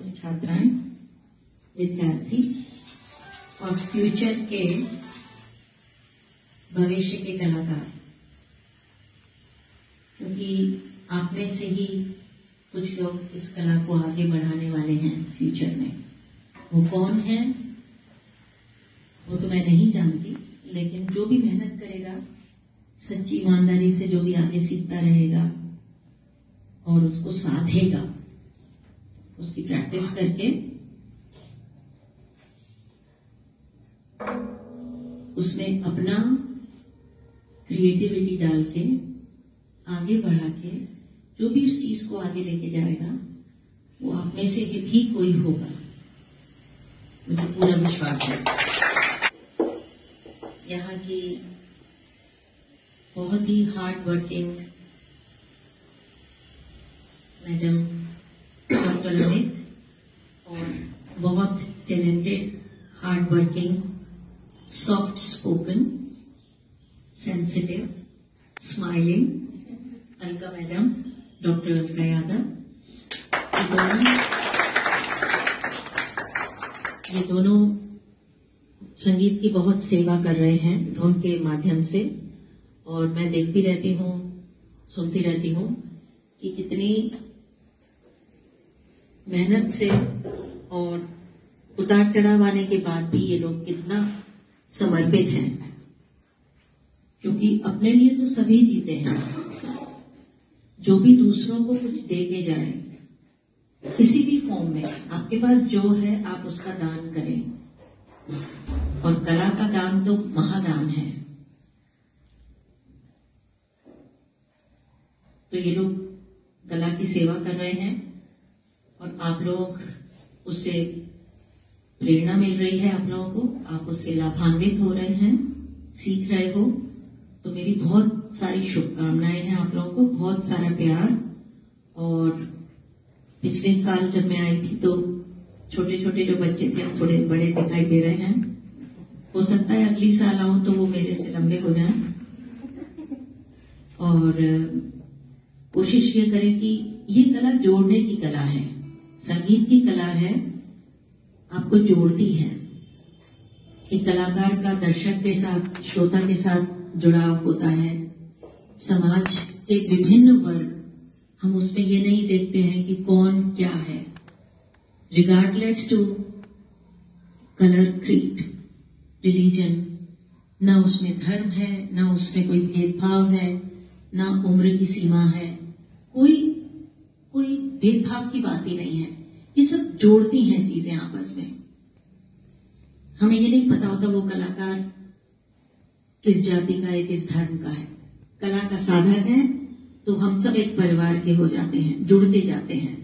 छात्र छात्राएं, विद्यार्थी और फ्यूचर के भविष्य के कलाकार, क्योंकि आप में से ही कुछ लोग इस कला को आगे बढ़ाने वाले हैं फ्यूचर में। वो कौन है वो तो मैं नहीं जानती, लेकिन जो भी मेहनत करेगा, सच्ची ईमानदारी से जो भी आगे सीखता रहेगा और उसको साधेगा, उसकी प्रैक्टिस करके उसमें अपना क्रिएटिविटी डाल के आगे बढ़ा के जो भी उस चीज को आगे लेके जाएगा, वो आप में से भी कोई होगा, मुझे पूरा विश्वास है। यहाँ की बहुत ही hard working madam doctor Amit और बहुत talented hard working soft spoken sensitive smiling Alka madam doctor Alka Yadav, ये दोनों संगीत की बहुत सेवा कर रहे हैं धुन के माध्यम से। और मैं देखती रहती हूँ, सुनती रहती हूँ कि कितनी मेहनत से और उतार चढ़ाव आने के बाद भी ये लोग कितना समर्पित हैं, क्योंकि अपने लिए तो सभी जीते हैं। जो भी दूसरों को कुछ दे के जाए, किसी भी फॉर्म में, आपके पास जो है आप उसका दान करें, और कला का दान तो महादान है। तो ये लोग कला की सेवा कर रहे हैं और आप लोग उससे प्रेरणा मिल रही है, आप लोगों को, आप उससे लाभान्वित हो रहे हैं, सीख रहे हो। तो मेरी बहुत सारी शुभकामनाएं हैं आप लोगों को, बहुत सारा प्यार। और पिछले साल जब मैं आई थी तो छोटे छोटे जो बच्चे थे थोड़े बड़े दिखाई दे रहे हैं। हो सकता है अगली साल आऊं तो वो मेरे से लंबे हो जाएं। और कोशिश ये करें कि ये कला जोड़ने की कला है, संगीत की कला है, आपको जोड़ती है। एक कलाकार का दर्शक के साथ, श्रोता के साथ जुड़ाव होता है। समाज के विभिन्न वर्ग, हम उसमें ये नहीं देखते हैं कि कौन क्या है, regardless to colour, creed, religion, ना उसमें धर्म है, ना उसमें कोई भेदभाव है, ना उम्र की सीमा है, कोई भेदभाव की बात ही नहीं है। ये सब जोड़ती हैं चीजें आपस में। हमें ये नहीं पता होता वो कलाकार किस जाति का है, किस धर्म का है। कला का साधक है तो हम सब एक परिवार के हो जाते हैं, जुड़ते जाते हैं।